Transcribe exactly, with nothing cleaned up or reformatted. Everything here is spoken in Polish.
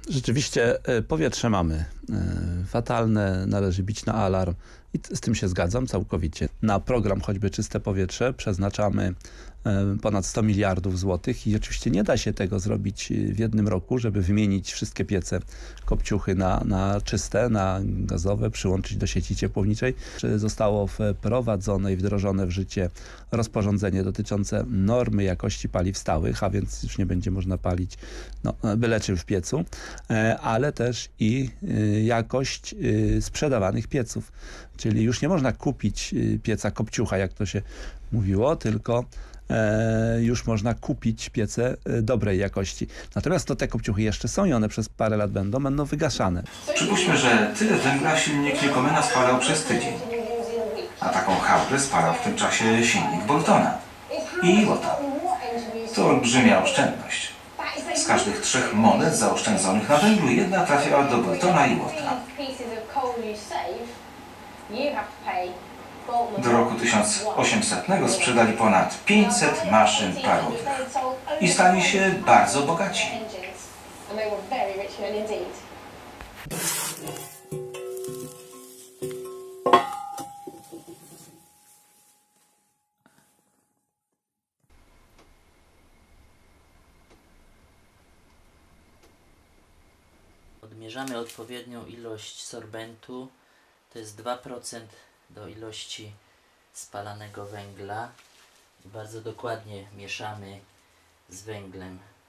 Rzeczywiście powietrze mamy fatalne, należy bić na alarm i z tym się zgadzam całkowicie. Na program choćby Czyste Powietrze przeznaczamy ponad sto miliardów złotych i oczywiście nie da się tego zrobić w jednym roku, żeby wymienić wszystkie piece kopciuchy na, na czyste, na gazowe, przyłączyć do sieci ciepłowniczej. Zostało wprowadzone i wdrożone w życie rozporządzenie dotyczące normy jakości paliw stałych, a więc już nie będzie można palić no, byle czym w piecu, ale też i jakość sprzedawanych pieców. Czyli już nie można kupić pieca kopciucha, jak to się mówiło, tylko już można kupić piece dobrej jakości. Natomiast to te kopciuchy jeszcze są i one przez parę lat będą, będą wygaszane. Przypuśćmy, że tyle węgla silnik Newcomena spalał przez tydzień. A taką chałupę spalał w tym czasie silnik Boltona i Watta. To olbrzymia oszczędność. Z każdych trzech monet zaoszczędzonych na węglu jedna trafiała do Boltona i Watta. Do roku tysiąc osiemsetnego sprzedali ponad pięćset maszyn parowych i stali się bardzo bogaci. Odmierzamy odpowiednią ilość sorbentu, to jest dwa procent do ilości spalanego węgla i bardzo dokładnie mieszamy z węglem.